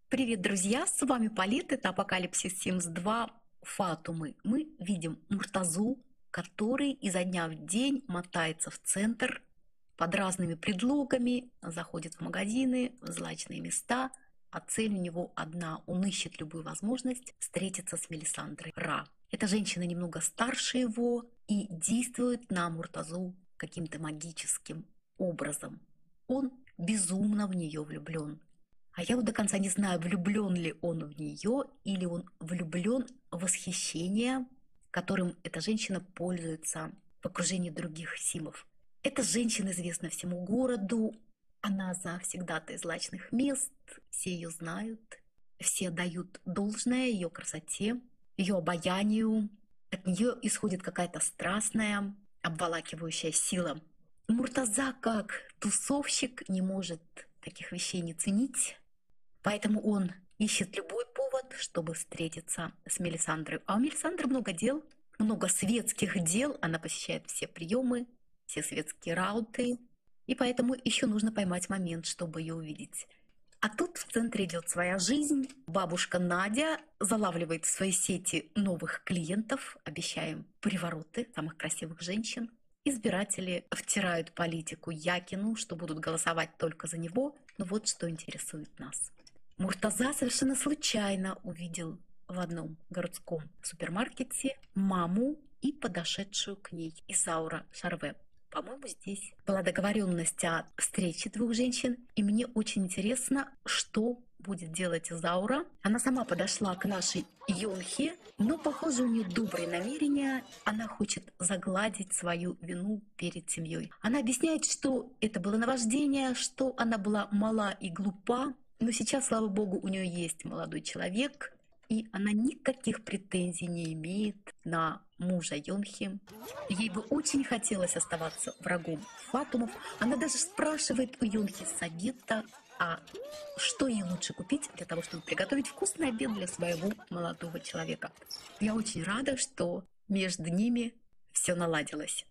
Привет, друзья! С вами Полит, это Апокалипсис 72 Фатумы. Мы видим Муртазу, который изо дня в день мотается в центр под разными предлогами, заходит в магазины, в злачные места, а цель у него одна. Он ищет любую возможность встретиться с Мелисандрой Ра. Эта женщина немного старше его и действует на Муртазу каким-то магическим образом. Он безумно в нее влюблен. А я вот до конца не знаю, влюблен ли он в нее или он влюблен в восхищение, которым эта женщина пользуется в окружении других симов. Эта женщина известна всему городу, она завсегдатай злачных мест, все ее знают, все дают должное ее красоте, ее обаянию. От нее исходит какая-то страстная, обволакивающая сила. Муртаза, как тусовщик, не может таких вещей не ценить. Поэтому он ищет любой повод, чтобы встретиться с Мелисандрой. А у Мелисандры много дел, много светских дел. Она посещает все приемы, все светские рауты. И поэтому еще нужно поймать момент, чтобы ее увидеть. А тут в центре идет своя жизнь. Бабушка Надя залавливает в свои сети новых клиентов, обещаем привороты самых красивых женщин. Избиратели втирают политику Якину, что будут голосовать только за него. Но вот что интересует нас. Муртаза совершенно случайно увидел в одном городском супермаркете маму и подошедшую к ней Изаура Шарве. По-моему, здесь была договоренность о встрече двух женщин, и мне очень интересно, что будет делать Изаура. Она сама подошла к нашей Йонхе, но, похоже, у нее добрые намерения. Она хочет загладить свою вину перед семьей. Она объясняет, что это было наваждение, что она была мала и глупа, но сейчас, слава богу, у нее есть молодой человек, и она никаких претензий не имеет на мужа Йонхи. Ей бы очень хотелось оставаться врагом Фатумов. Она даже спрашивает у Йонхи совета, а что ей лучше купить для того, чтобы приготовить вкусный обед для своего молодого человека. Я очень рада, что между ними все наладилось.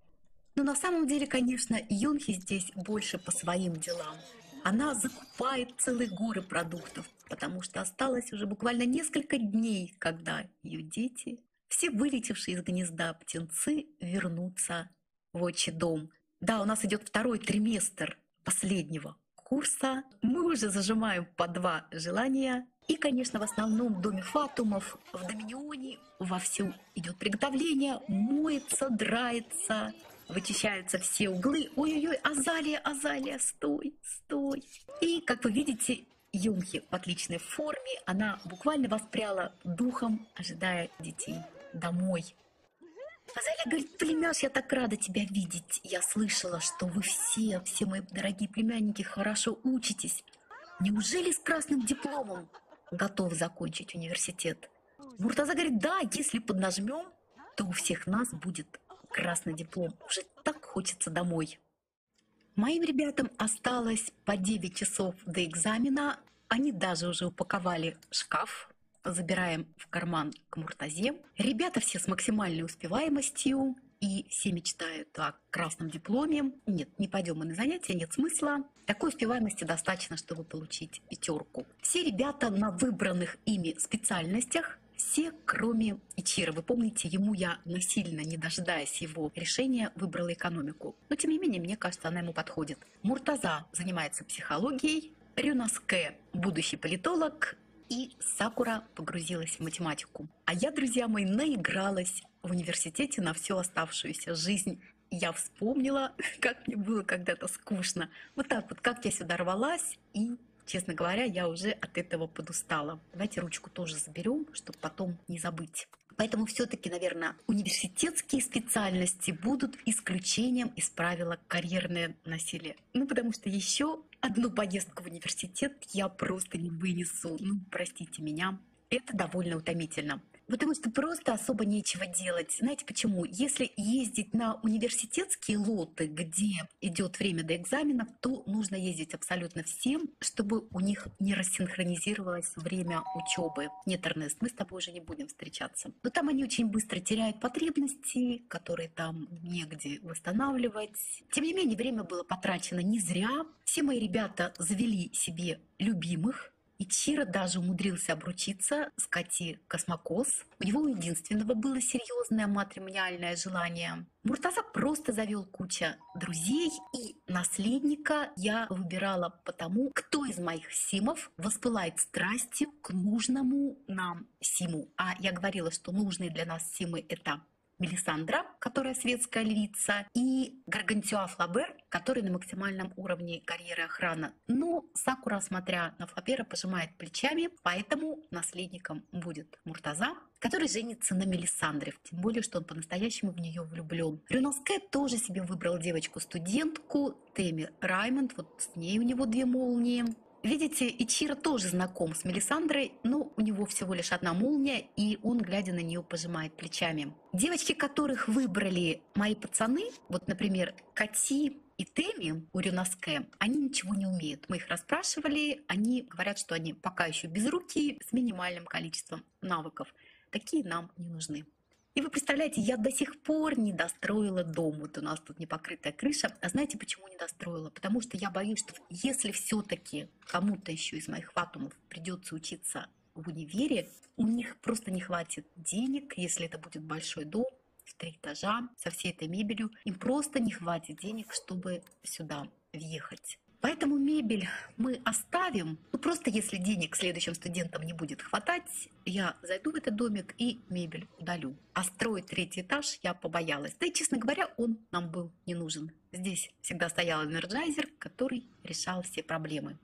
Но на самом деле, конечно, Йонхи здесь больше по своим делам. Она закупает целые горы продуктов, потому что осталось уже буквально несколько дней, когда ее дети, все вылетевшие из гнезда птенцы, вернутся в отчий дом. Да, у нас идет второй триместр последнего курса. Мы уже зажимаем по 2 желания. И, конечно, в основном доме Фатумов, в Доминионе вовсю идет приготовление, моется, драется, вычищаются все углы. Ой-ой-ой, Азалия, Азалия, стой, стой. И, как вы видите, Юнхи в отличной форме, она буквально воспряла духом, ожидая детей домой. Азалия говорит: племяш, я так рада тебя видеть. Я слышала, что вы все мои дорогие племянники, хорошо учитесь. Неужели с красным дипломом готов закончить университет? Муртаза говорит: да, если поднажмем, то у всех нас будет красный диплом. Уже так хочется домой. Моим ребятам осталось по 9 часов до экзамена. Они даже уже упаковали шкаф. Забираем в карман к Муртазе. Ребята все с максимальной успеваемостью. И все мечтают о красном дипломе. Нет, не пойдем мы на занятия, нет смысла. Такой успеваемости достаточно, чтобы получить 5. Все ребята на выбранных ими специальностях, все, кроме Ичиро. Вы помните, ему я насильно, не дожидаясь его решения, выбрала экономику. Но, тем не менее, мне кажется, она ему подходит. Муртаза занимается психологией, Рюнаске – будущий политолог, и Сакура погрузилась в математику. А я, друзья мои, наигралась в университете на всю оставшуюся жизнь. Я вспомнила, как мне было когда-то скучно. Вот так вот, как я сюда рвалась, и, честно говоря, я уже от этого подустала. Давайте ручку тоже заберем, чтобы потом не забыть. Поэтому все-таки, наверное, университетские специальности будут исключением из правила карьерное насилие. Ну, потому что еще одну поездку в университет я просто не вынесу. Ну, простите меня. Это довольно утомительно. Потому что просто особо нечего делать. Знаете почему? Если ездить на университетские лоты, где идет время до экзаменов, то нужно ездить абсолютно всем, чтобы у них не рассинхронизировалось время учебы. Нет, Эрнест, мы с тобой уже не будем встречаться. Но там они очень быстро теряют потребности, которые там негде восстанавливать. Тем не менее, время было потрачено не зря. Все мои ребята завели себе любимых. Ичиро даже умудрился обручиться с Кати Космокос. У него у единственного было серьезное матримониальное желание. Муртаза просто завел кучу друзей, и наследника я выбирала потому, кто из моих симов воспылает страстью к нужному нам симу. А я говорила, что нужные для нас симы — это Мелисандра, которая светская львица, и Гаргантюа Флабер, который на максимальном уровне карьеры охрана. Но Сакура, смотря на Флабера, пожимает плечами, поэтому наследником будет Муртаза, который женится на Мелисандре, тем более, что он по-настоящему в нее влюблен. Рюноске тоже себе выбрал девочку-студентку, Теми Раймонд, вот с ней у него 2 молнии. Видите, Ичиро тоже знаком с Мелисандрой, но у него всего лишь 1 молния, и он, глядя на нее, пожимает плечами. Девочки, которых выбрали мои пацаны, вот, например, Кати и Теми у Рюноске, они ничего не умеют. Мы их расспрашивали, они говорят, что они пока еще безрукие, с минимальным количеством навыков. Такие нам не нужны. И вы представляете, я до сих пор не достроила дом. Вот у нас тут непокрытая крыша. А знаете, почему не достроила? Потому что я боюсь, что если все-таки кому-то еще из моих фатумов придется учиться в универе, у них просто не хватит денег, если это будет большой дом в 3 этажа со всей этой мебелью. Им просто не хватит денег, чтобы сюда въехать. Поэтому мебель мы оставим. Ну, просто если денег следующим студентам не будет хватать, я зайду в этот домик и мебель удалю. А строить 3-й этаж я побоялась. Да и, честно говоря, он нам был не нужен. Здесь всегда стоял энерджайзер, который решал все проблемы.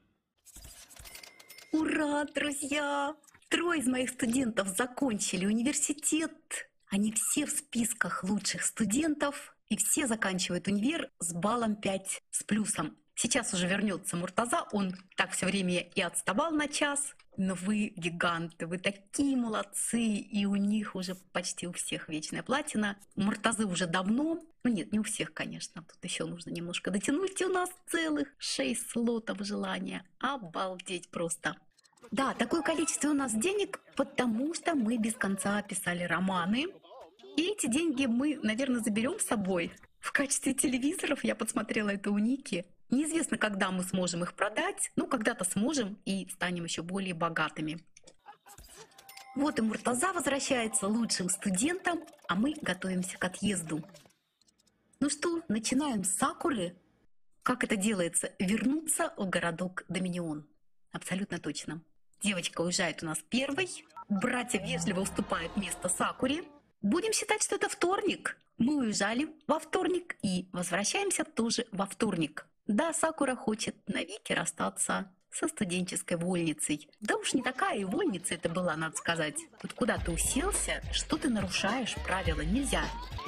Ура, друзья! 3 из моих студентов закончили университет. Они все в списках лучших студентов. И все заканчивают универ с баллом 5 с плюсом. Сейчас уже вернется Муртаза, он так все время и отставал на час. Но вы гиганты, вы такие молодцы, и у них уже почти у всех вечная платина. У Муртазы уже давно, ну нет, не у всех, конечно, тут еще нужно немножко дотянуть, и у нас целых 6 слотов желания. Обалдеть просто. Да, такое количество у нас денег, потому что мы без конца писали романы. И эти деньги мы, наверное, заберем с собой. В качестве телевизоров я подсмотрела это у Ники. Неизвестно, когда мы сможем их продать, но когда-то сможем и станем еще более богатыми. Вот и Муртаза возвращается лучшим студентом, а мы готовимся к отъезду. Ну что, начинаем с Сакуры. Как это делается? Вернуться в городок Доминион. Абсолютно точно. Девочка уезжает у нас первой. Братья вежливо уступают место Сакуре. Будем считать, что это вторник. Мы уезжали во вторник и возвращаемся тоже во вторник. Да, Сакура хочет навеки расстаться со студенческой вольницей. Да уж не такая и вольница это была, надо сказать. Вот куда ты уселся, что ты нарушаешь правила, нельзя.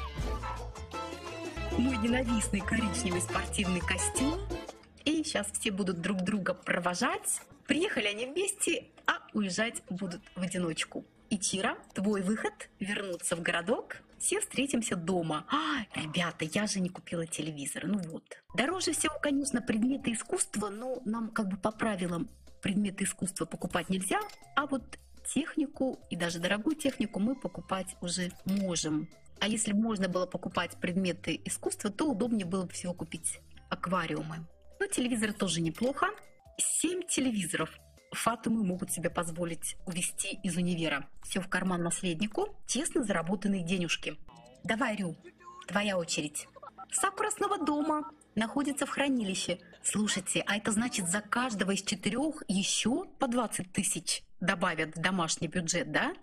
Мой ненавистный коричневый спортивный костюм. И сейчас все будут друг друга провожать. Приехали они вместе, а уезжать будут в одиночку. Ичиро, твой выход — вернуться в городок. Все встретимся дома. Ребята, я же не купила телевизор. Ну вот. Дороже всего, конечно, предметы искусства, но нам как бы по правилам предметы искусства покупать нельзя, а вот технику и даже дорогую технику мы покупать уже можем. А если можно было покупать предметы искусства, то удобнее было бы всего купить аквариумы. Но телевизор тоже неплохо. 7 телевизоров фатумы могут себе позволить увезти из универа. Все в карман наследнику, честно заработанные денежки. Давай, Рю, твоя очередь. Сакура снова дома, находится в хранилище. Слушайте, а это значит, за каждого из 4 еще по 20 тысяч добавят в домашний бюджет, да?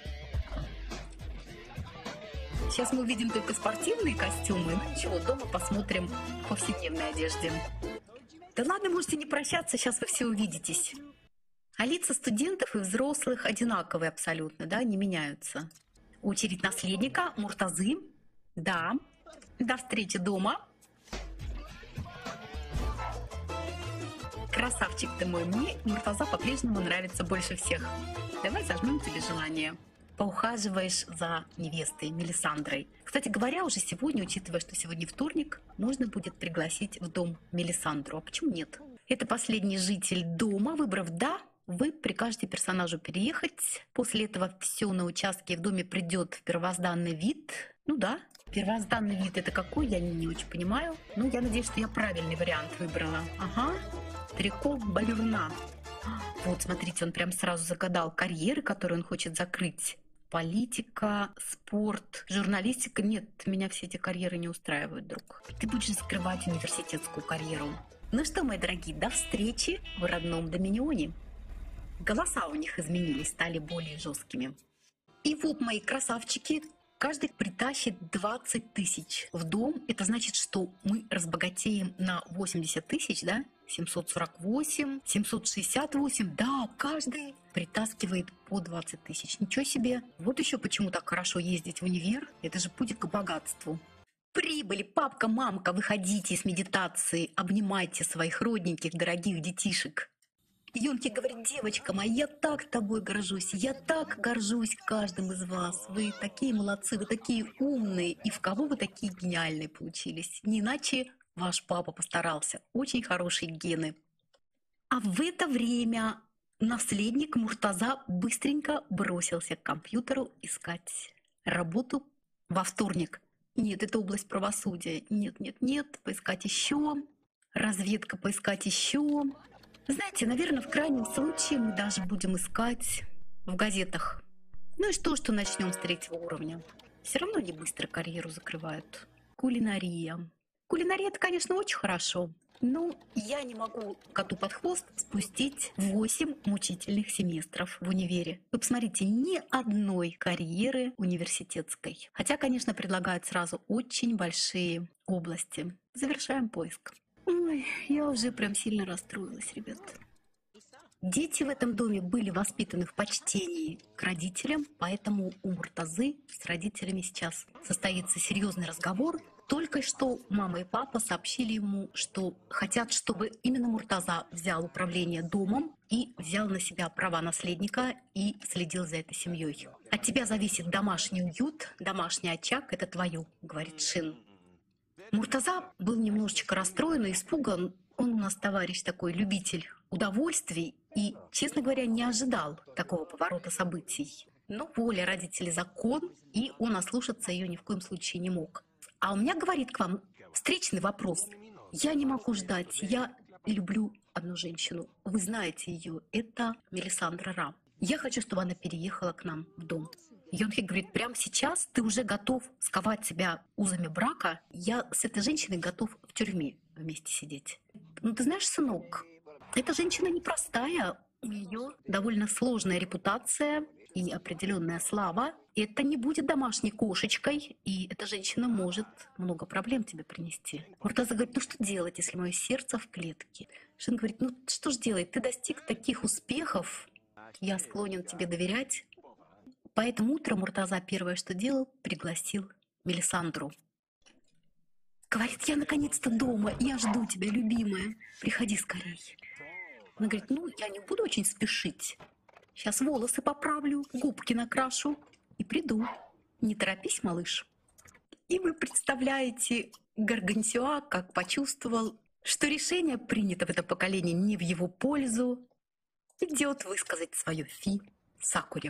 Сейчас мы увидим только спортивные костюмы. Ну ничего, дома посмотрим в повседневной одежде. Да ладно, можете не прощаться, сейчас вы все увидитесь. А лица студентов и взрослых одинаковые абсолютно, да, не меняются. Очередь наследника, Муртазы. Да, до встречи дома. Красавчик ты мой, мне Муртаза по-прежнему нравится больше всех. Давай сожмем тебе желание. Поухаживаешь за невестой Мелисандрой. Кстати говоря, уже сегодня, учитывая, что сегодня вторник, можно будет пригласить в дом Мелисандру. А почему нет? Это последний житель дома. Выбрав «да», вы прикажете персонажу переехать. После этого все на участке в доме придет в первозданный вид. Ну да, первозданный вид — это какой, я не очень понимаю. Но я надеюсь, что я правильный вариант выбрала. Ага, трико балерна. Вот, смотрите, он прям сразу загадал карьеры, которые он хочет закрыть. Политика, спорт, журналистика. Нет, меня все эти карьеры не устраивают, друг. Ты будешь закрывать университетскую карьеру. Ну что, мои дорогие, до встречи в родном Доминионе. Голоса у них изменились, стали более жесткими. И вот, мои красавчики, каждый притащит 20 тысяч в дом. Это значит, что мы разбогатеем на 80 тысяч, да? 748, 768, да, каждый притаскивает по 20 тысяч. Ничего себе. Вот еще почему так хорошо ездить в универ. Это же путь к богатству. Прибыли, папка, мамка, выходите из медитации, обнимайте своих родненьких, дорогих детишек. Юнки говорит: девочка моя, я так тобой горжусь, я так горжусь каждым из вас. Вы такие молодцы, вы такие умные, и в кого вы такие гениальные получились. Не иначе ваш папа постарался. Очень хорошие гены. А в это время наследник Муртаза быстренько бросился к компьютеру искать работу во вторник. Нет, это область правосудия. Нет, нет, нет, поискать еще. Разведка, поискать еще. Знаете, наверное, в крайнем случае мы даже будем искать в газетах. Ну и что начнем с 3-го уровня? Все равно не быстро карьеру закрывают. Кулинария. Кулинария — это, конечно, очень хорошо. Но я не могу коту под хвост спустить 8 мучительных семестров в универе. Вы посмотрите, ни одной карьеры университетской. Хотя, конечно, предлагают сразу очень большие области. Завершаем поиск. Ой, я уже прям сильно расстроилась, ребят. Дети в этом доме были воспитаны в почтении к родителям, поэтому у Муртазы с родителями сейчас состоится серьезный разговор. Только что мама и папа сообщили ему, что хотят, чтобы именно Муртаза взял управление домом и взял на себя права наследника и следил за этой семьей. От тебя зависит домашний уют, домашний очаг — это твое, говорит Шин. Муртаза был немножечко расстроен и испуган. Он у нас товарищ такой, любитель удовольствий, и, честно говоря, не ожидал такого поворота событий. Но воля родителей — закон, и он ослушаться ее ни в коем случае не мог. А у меня, говорит, к вам встречный вопрос. Я не могу ждать, я люблю одну женщину. Вы знаете ее, это Мелисандра Ра. Я хочу, чтобы она переехала к нам в дом. Йонхи говорит: прямо сейчас ты уже готов сковать себя узами брака. Я с этой женщиной готов в тюрьме вместе сидеть. Ну, ты знаешь, сынок, эта женщина непростая. У нее довольно сложная репутация и определенная слава. Это не будет домашней кошечкой, и эта женщина может много проблем тебе принести. Муртаза говорит: ну что делать, если мое сердце в клетке? Шин говорит: ну что ж делать, ты достиг таких успехов, я склонен тебе доверять. Поэтому утром Муртаза первое, что делал, пригласил Мелисандру. Говорит: я наконец-то дома, я жду тебя, любимая, приходи скорей. Она говорит: ну, я не буду очень спешить. Сейчас волосы поправлю, губки накрашу и приду. Не торопись, малыш. И вы представляете, Гаргантюа как почувствовал, что решение принято в этом поколении не в его пользу, идет высказать свое фи Сакуре.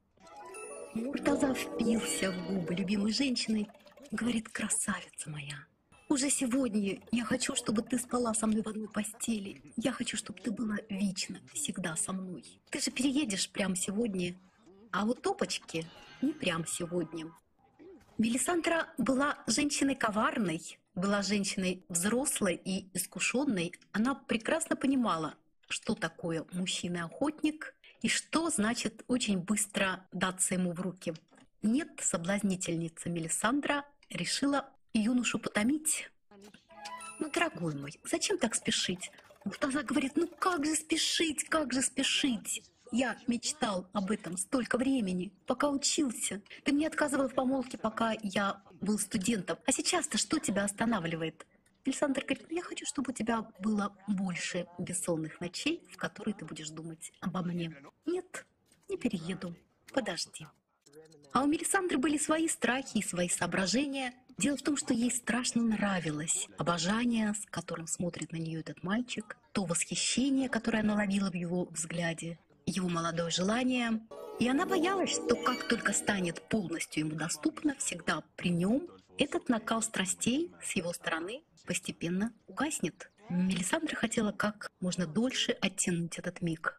Муртаза впился в губы любимой женщины и говорит: красавица моя, уже сегодня я хочу, чтобы ты спала со мной в одной постели. Я хочу, чтобы ты была вечно, всегда со мной. Ты же переедешь прямо сегодня, а вот топочки не прямо сегодня. Мелисандра была женщиной коварной, была женщиной взрослой и искушенной. Она прекрасно понимала, что такое мужчина-охотник и что значит очень быстро даться ему в руки. Нет, соблазнительница Мелисандра решила юношу потомить. Ну, дорогой мой, зачем так спешить? Муртаза говорит: ну как же спешить, как же спешить? Я мечтал об этом столько времени, пока учился. Ты мне отказывал в помолвке, пока я был студентом. А сейчас-то что тебя останавливает? Мелисандра говорит: ну, я хочу, чтобы у тебя было больше бессонных ночей, в которые ты будешь думать обо мне. Нет, не перееду, подожди. А у Мелисандры были свои страхи и свои соображения. Дело в том, что ей страшно нравилось обожание, с которым смотрит на нее этот мальчик, то восхищение, которое она ловила в его взгляде, его молодое желание. И она боялась, что как только станет полностью ему доступно, всегда при нем, этот накал страстей с его стороны постепенно угаснет. Мелисандра хотела как можно дольше оттянуть этот миг.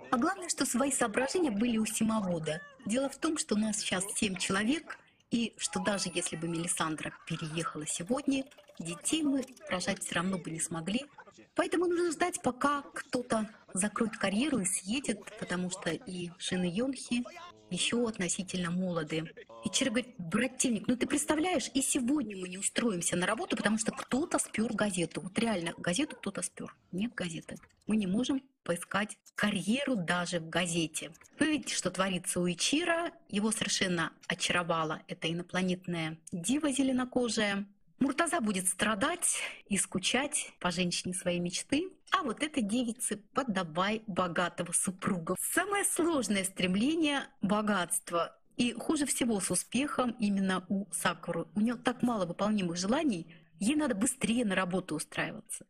А главное, что свои соображения были у Симовода. Дело в том, что у нас сейчас 7 человек, и что даже если бы Мелисандра переехала сегодня, детей мы рожать все равно бы не смогли. Поэтому нужно ждать, пока кто-то закроет карьеру и съедет, потому что и Шин и Йонхи еще относительно молоды. И Чиро говорит: брательник, ну ты представляешь, и сегодня мы не устроимся на работу, потому что кто-то спер газету. Вот реально, газету кто-то спер. Нет газеты. Мы не можем поискать карьеру даже в газете. Вы видите, что творится у Ичиро. Его совершенно очаровала эта инопланетная дива зеленокожая. Муртаза будет страдать и скучать по женщине своей мечты, а вот этой девице подавай богатого супруга. Самое сложное стремление — богатство. И хуже всего с успехом именно у Сакуры. У нее так мало выполнимых желаний, ей надо быстрее на работу устраиваться.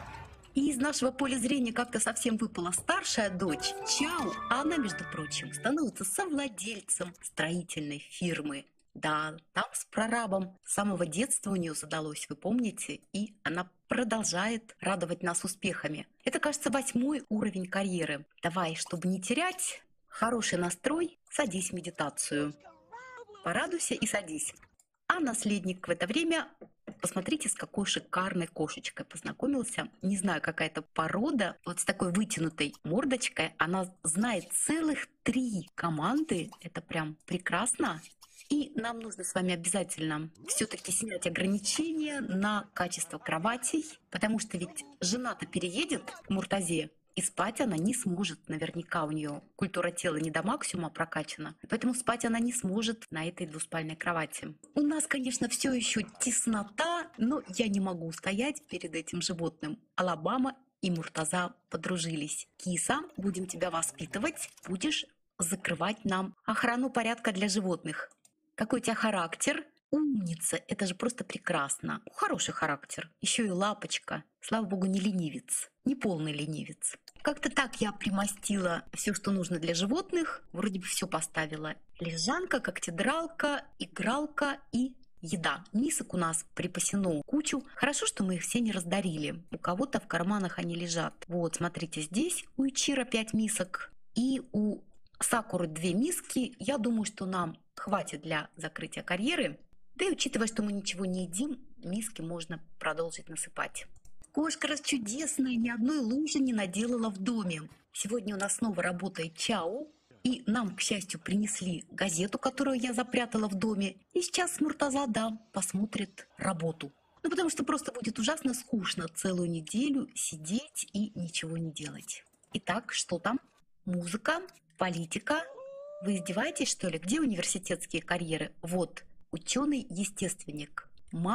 И из нашего поля зрения как-то совсем выпала старшая дочь Чао, а она, между прочим, становится совладельцем строительной фирмы. Да, там с прорабом с самого детства у нее задалось, вы помните, и она продолжает радовать нас успехами. Это, кажется, 8-й уровень карьеры. Давай, чтобы не терять хороший настрой, садись в медитацию. Порадуйся и садись. А наследник в это время, посмотрите, с какой шикарной кошечкой познакомился. Не знаю, какая-то порода, вот с такой вытянутой мордочкой. Она знает целых 3 команды. Это прям прекрасно. И нам нужно с вами обязательно все-таки снять ограничения на качество кроватей, потому что ведь жена-то переедет к Муртазе, и спать она не сможет. Наверняка у нее культура тела не до максимума прокачана, поэтому спать она не сможет на этой двуспальной кровати. У нас, конечно, все еще теснота, но я не могу устоять перед этим животным. Алабама и Муртаза подружились. Киса, будем тебя воспитывать, будешь закрывать нам охрану порядка для животных. Какой у тебя характер? Умница, это же просто прекрасно. Хороший характер. Еще и лапочка. Слава богу, не ленивец, не полный ленивец. Как-то так я примостила все, что нужно для животных. Вроде бы все поставила. Лежанка, когтедралка, игралка и еда. Мисок у нас припасено кучу. Хорошо, что мы их все не раздарили. У кого-то в карманах они лежат. Вот, смотрите, здесь у Ичиро 5 мисок. И у Сакуры 2 миски. Я думаю, что нам хватит для закрытия карьеры. Да и учитывая, что мы ничего не едим, миски можно продолжить насыпать. Кошка расчудесная, ни одной лужи не наделала в доме. Сегодня у нас снова работает Чао. И нам, к счастью, принесли газету, которую я запрятала в доме. И сейчас Муртаза, да, посмотрит работу. Ну, потому что просто будет ужасно скучно целую неделю сидеть и ничего не делать. Итак, что там? Музыка, политика. Вы издеваетесь, что ли? Где университетские карьеры? Вот, ученый-естественник,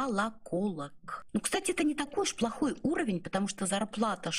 молоколог. Ну, кстати, это не такой уж плохой уровень, потому что зарплата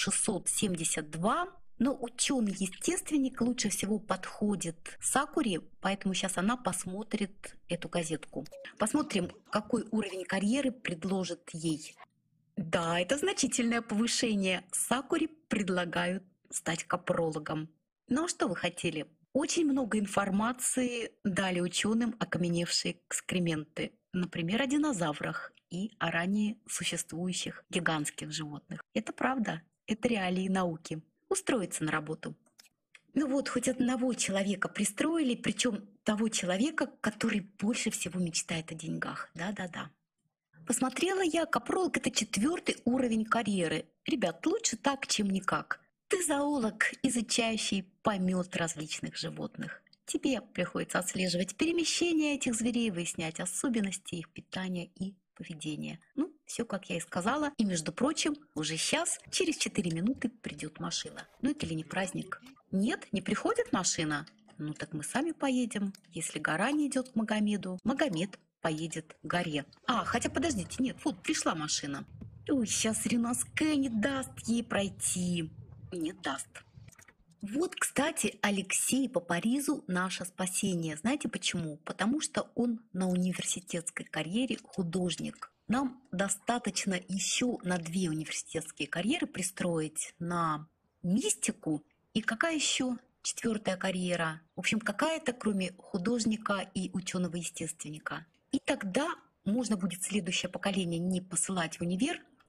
672, но ученый-естественник лучше всего подходит Сакуре, поэтому сейчас она посмотрит эту газетку. Посмотрим, какой уровень карьеры предложит ей. Да, это значительное повышение. Сакуре предлагают стать капрологом. Ну а что вы хотели? Очень много информации дали ученым окаменевшие экскременты, например, о динозаврах и о ранее существующих гигантских животных. Это правда, это реалии науки. Устроиться на работу. Ну вот, хоть одного человека пристроили, причем того человека, который больше всего мечтает о деньгах. Да-да-да. Посмотрела я, капролог — это 4-й уровень карьеры. Ребят, лучше так, чем никак. Ты зоолог, изучающий помет различных животных. Тебе приходится отслеживать перемещения этих зверей, выяснять особенности их питания и поведения. Ну, все, как я и сказала. И, между прочим, уже сейчас, через 4 минуты придет машина. Ну, это ли не праздник? Нет, не приходит машина? Ну, так мы сами поедем. Если гора не идет к Магомеду, Магомед поедет к горе. А, хотя подождите, нет, вот пришла машина. Ой, сейчас Ренаске не даст ей пройти. Не даст. Вот, кстати, Алексей по Паризу — наше спасение. Знаете почему? Потому что он на университетской карьере художник. Нам достаточно еще на 2 университетские карьеры пристроить, на мистику. И какая еще 4-я карьера? В общем, какая-то, кроме художника и ученого-естественника. И тогда можно будет следующее поколение не посылать в универ,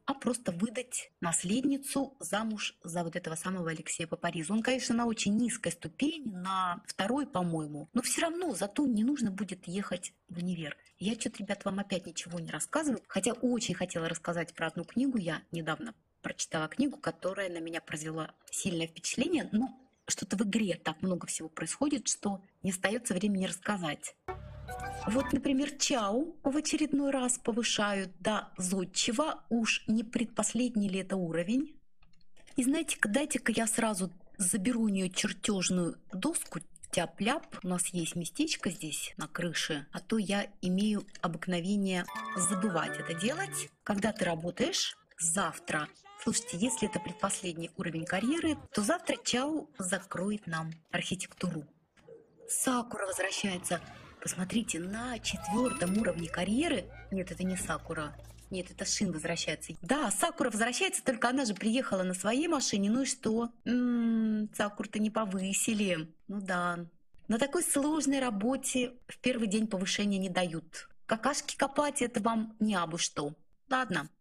а просто выдать наследницу замуж за вот этого самого Алексея по Паризу. Он, конечно, на очень низкой ступени, на второй, по-моему, но все равно зато не нужно будет ехать в универ. Я что-то, ребят, вам опять ничего не рассказываю, хотя очень хотела рассказать про одну книгу. Я недавно прочитала книгу, которая на меня произвела сильное впечатление, но что-то в игре так много всего происходит, что не остается времени рассказать. Вот, например, Чау в очередной раз повышают до зодчего, уж не предпоследний ли это уровень. И знаете-ка, дайте-ка я сразу заберу у нее чертежную доску, тяп-ляп. У нас есть местечко здесь на крыше, а то я имею обыкновение забывать это делать. Когда ты работаешь завтра, слушайте, если это предпоследний уровень карьеры, то завтра Чау закроет нам архитектуру. Сакура возвращается. Посмотрите, на 4-м уровне карьеры... Нет, это не Сакура. Нет, это Шин возвращается. Да, Сакура возвращается, только она же приехала на своей машине. Ну и что? Сакуру-то не повысили. Ну да. На такой сложной работе в первый день повышения не дают. Какашки копать — это вам не абы что. Ладно.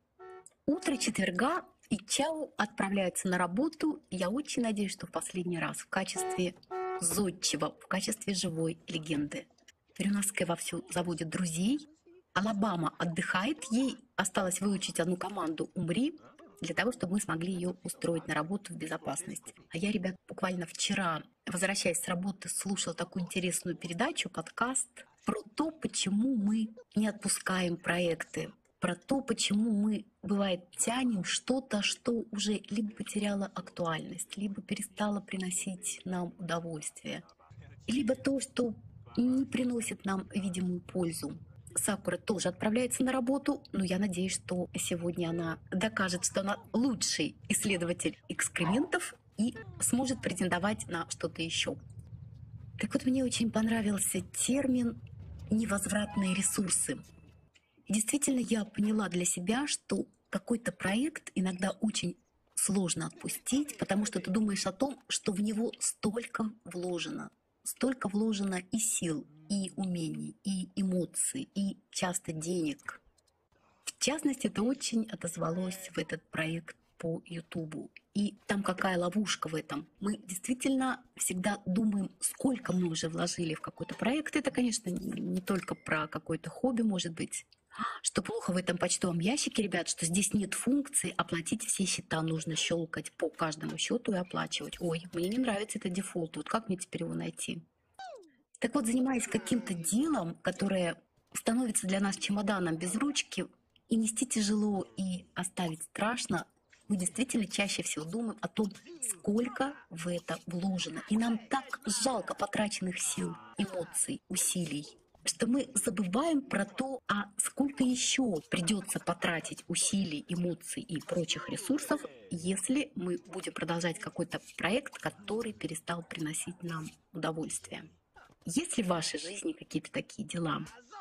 Утро четверга, и Чао отправляется на работу. Я очень надеюсь, что в последний раз в качестве зодчего, в качестве живой легенды. Рюнаске вовсю заводит друзей. Алабама отдыхает. Ей осталось выучить одну команду «Умри», для того, чтобы мы смогли ее устроить на работу в безопасность. А я, ребят, буквально вчера, возвращаясь с работы, слушала такую интересную передачу, подкаст про то, почему мы не отпускаем проекты, про то, почему мы, бывает, тянем что-то, что уже либо потеряло актуальность, либо перестало приносить нам удовольствие, либо то, что не приносит нам видимую пользу. Сакура тоже отправляется на работу, но я надеюсь, что сегодня она докажет, что она лучший исследователь экскрементов и сможет претендовать на что-то еще. Так вот, мне очень понравился термин «невозвратные ресурсы». И действительно, я поняла для себя, что какой-то проект иногда очень сложно отпустить, потому что ты думаешь о том, что в него столько вложено и сил, и умений, и эмоций, и часто денег. В частности, это очень отозвалось в этот проект по Ютубу. И там какая ловушка в этом. Мы действительно всегда думаем, сколько мы уже вложили в какой-то проект. Это, конечно, не только про какое-то хобби, может быть. Что плохо в этом почтовом ящике, ребят, что здесь нет функции оплатить все счета. Нужно щелкать по каждому счету и оплачивать. Ой, мне не нравится этот дефолт. Вот как мне теперь его найти? Так вот, занимаясь каким-то делом, которое становится для нас чемоданом без ручки, и нести тяжело, и оставить страшно, мы действительно чаще всего думаем о том, сколько в это вложено. И нам так жалко потраченных сил, эмоций, усилий, что мы забываем про то, а сколько еще придется потратить усилий, эмоций и прочих ресурсов, если мы будем продолжать какой-то проект, который перестал приносить нам удовольствие. Есть ли в вашей жизни какие-то такие дела?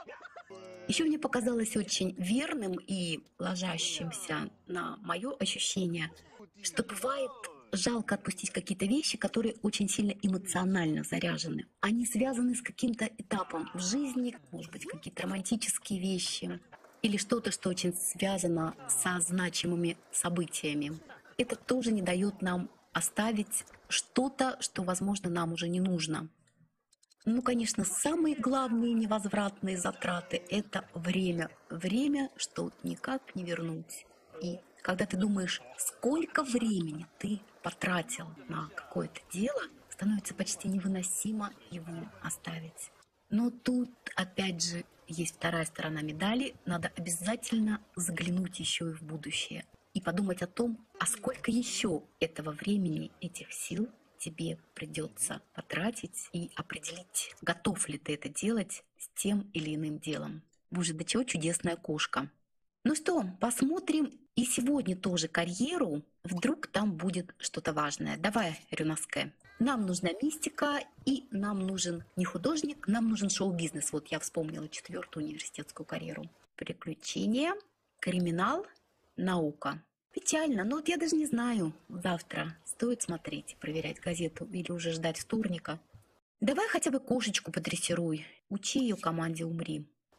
Еще мне показалось очень верным и ложащимся на мое ощущение, что бывает жалко отпустить какие-то вещи, которые очень сильно эмоционально заряжены. Они связаны с каким-то этапом в жизни, может быть, какие-то романтические вещи или что-то, что очень связано со значимыми событиями. Это тоже не дает нам оставить что-то, что, возможно, нам уже не нужно. Ну, конечно, самые главные невозвратные затраты — это время. Время, что никак не вернуть. И когда ты думаешь, сколько времени ты потратил на какое-то дело, становится почти невыносимо его оставить. Но тут, опять же, есть вторая сторона медали. Надо обязательно заглянуть еще и в будущее. И подумать о том, а сколько еще этого времени, этих сил тебе придется потратить и определить, готов ли ты это делать с тем или иным делом. Боже, до чего чудесная кошка. Ну что, посмотрим и сегодня тоже карьеру. Вдруг там будет что-то важное. Давай, Рюнаске. Нам нужна мистика, и нам нужен не художник, нам нужен шоу-бизнес. Вот я вспомнила 4-ю университетскую карьеру. Приключения, криминал, наука. Печально, но вот я даже не знаю. Завтра стоит смотреть, проверять газету или уже ждать вторника. Давай хотя бы кошечку подрессируй. Учи ее команде «Умри».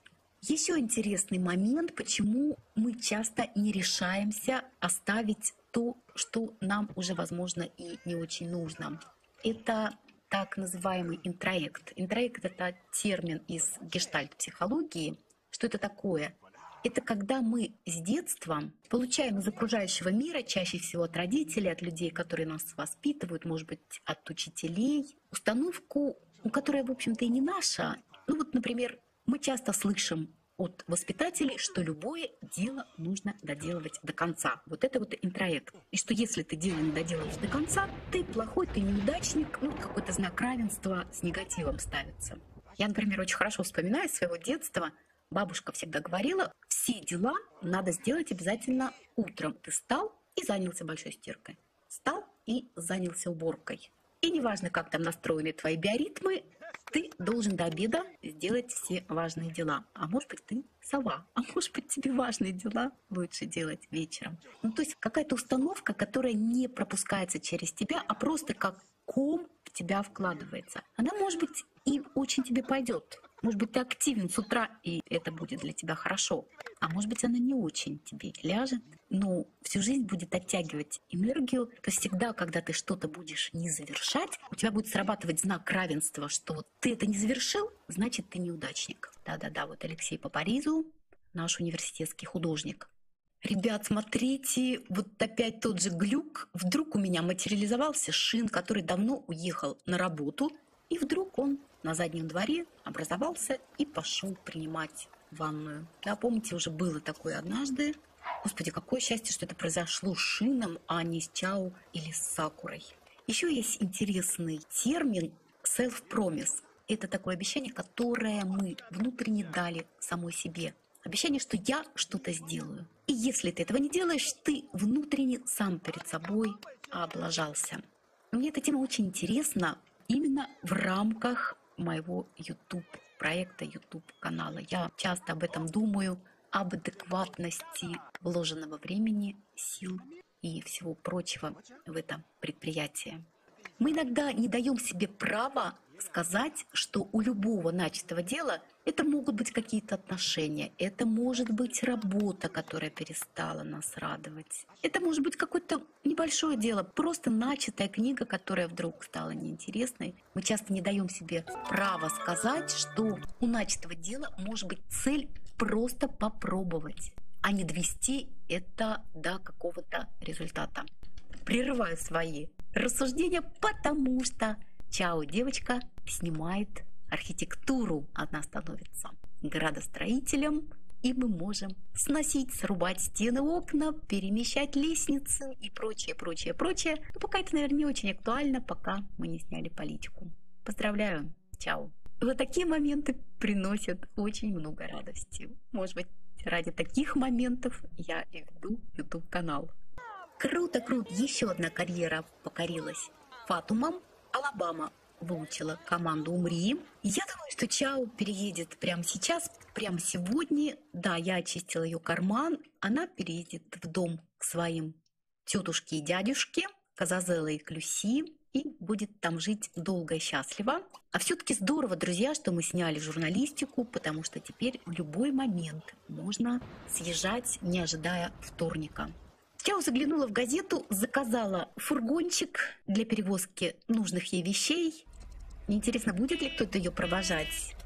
Еще интересный момент, почему мы часто не решаемся оставить то, что нам уже, возможно, и не очень нужно. Это так называемый интроект. Интроект – это термин из гештальт-психологии. Что это такое? Это когда мы с детства получаем из окружающего мира, чаще всего от родителей, от людей, которые нас воспитывают, может быть, от учителей, установку, которая, в общем-то, и не наша. Ну вот, например, мы часто слышим от воспитателей, что любое дело нужно доделывать до конца. Вот это вот интроект. И что если ты дело не доделаешь до конца, ты плохой, ты неудачник, ну, какой-то знак равенства с негативом ставится. Я, например, очень хорошо вспоминаю из своего детства. Бабушка всегда говорила, все дела надо сделать обязательно утром. Ты встал и занялся большой стиркой. Встал и занялся уборкой. И неважно, как там настроены твои биоритмы, ты должен до обеда сделать все важные дела. А может быть, ты сова. А может быть, тебе важные дела лучше делать вечером. Ну, то есть какая-то установка, которая не пропускается через тебя, а просто как ком в тебя вкладывается. Она, может быть, и очень тебе пойдет. Может быть, ты активен с утра, и это будет для тебя хорошо. А может быть, она не очень тебе ляжет, но всю жизнь будет оттягивать энергию. То есть всегда, когда ты что-то будешь не завершать, у тебя будет срабатывать знак равенства, что ты это не завершил, значит, ты неудачник. Да-да-да, вот Алексей Папаризу, наш университетский художник. Ребят, смотрите, вот опять тот же глюк. Вдруг у меня материализовался Шин, который давно уехал на работу, и вдруг он на заднем дворе образовался и пошел принимать ванную. Да, помните, уже было такое однажды. Господи, какое счастье, что это произошло с Шином, а не с Чао или с Сакурой. Еще есть интересный термин self-promise. Это такое обещание, которое мы внутренне дали самой себе. Обещание, что я что-то сделаю. И если ты этого не делаешь, ты внутренне сам перед собой облажался. Мне эта тема очень интересна именно в рамках моего YouTube-проекта, YouTube-канала. Я часто об этом думаю, об адекватности вложенного времени, сил и всего прочего в это предприятие. Мы иногда не даем себе права сказать, что у любого начатого дела это могут быть какие-то отношения, это может быть работа, которая перестала нас радовать. Это может быть какое-то небольшое дело, просто начатая книга, которая вдруг стала неинтересной. Мы часто не даем себе права сказать, что у начатого дела может быть цель просто попробовать, а не довести это до какого-то результата. Прерываю свои рассуждения, потому что Чао девочка снимает архитектуру. Она становится градостроителем, и мы можем сносить, срубать стены, окна, перемещать лестницы и прочее, прочее, прочее. Но пока это, наверное, не очень актуально, пока мы не сняли политику. Поздравляю, Чао. Вот такие моменты приносят очень много радости. Может быть, ради таких моментов я и веду YouTube-канал. Круто, круто. Еще одна карьера покорилась Фатумом. Алабама выучила команду «Умри». Я думаю, что Чао переедет прямо сейчас, прямо сегодня. Да, я очистила ее карман. Она переедет в дом к своим тетушке и дядюшке, Казазелла и Клюси, и будет там жить долго и счастливо. А все-таки здорово, друзья, что мы сняли журналистику, потому что теперь в любой момент можно съезжать, не ожидая вторника. Чао заглянула в газету, заказала фургончик для перевозки нужных ей вещей. Мне интересно, будет ли кто-то ее провожать.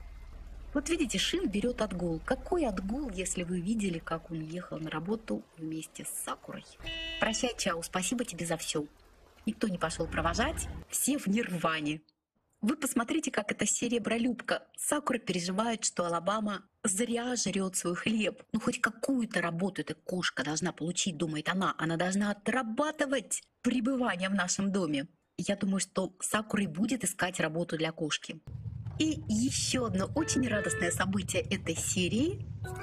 Вот видите, Шин берет отгул. Какой отгул, если вы видели, как он ехал на работу вместе с Сакурой? Прощай, Чао, спасибо тебе за все. Никто не пошел провожать, все в нирване. Вы посмотрите, как эта серебролюбка. Сакура переживает, что Алабама зря жрет свой хлеб. Ну, хоть какую-то работу эта кошка должна получить, думает она. Она должна отрабатывать пребывание в нашем доме. Я думаю, что Сакура и будет искать работу для кошки. И еще одно очень радостное событие этой серии.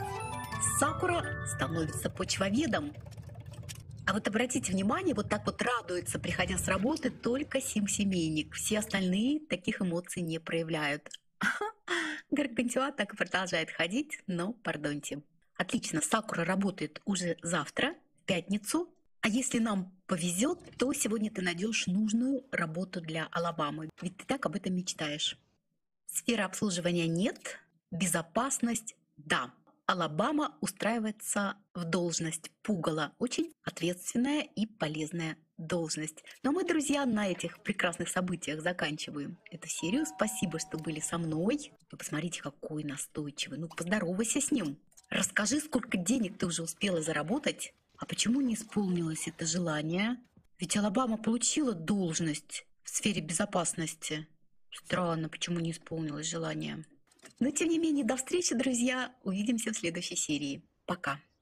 Сакура становится почвоведом. А вот обратите внимание, вот так вот радуется, приходя с работы, только Сим-семейник. Все остальные таких эмоций не проявляют. Гаргантюа так и продолжает ходить, но пардоньте. Отлично, Сакура работает уже завтра, в пятницу. А если нам повезет, то сегодня ты найдешь нужную работу для Алабамы. Ведь ты так об этом мечтаешь. Сферы обслуживания нет, безопасность Да, Алабама устраивается в должность пугала. Очень ответственная и полезная должность. Но мы, друзья, на этих прекрасных событиях заканчиваем эту серию. Спасибо, что были со мной. Вы посмотрите, какой настойчивый. Ну, поздоровайся с ним. Расскажи, сколько денег ты уже успела заработать, а почему не исполнилось это желание? Ведь Алабама получила должность в сфере безопасности. Странно, почему не исполнилось желание. Но тем не менее, до встречи, друзья. Увидимся в следующей серии. Пока.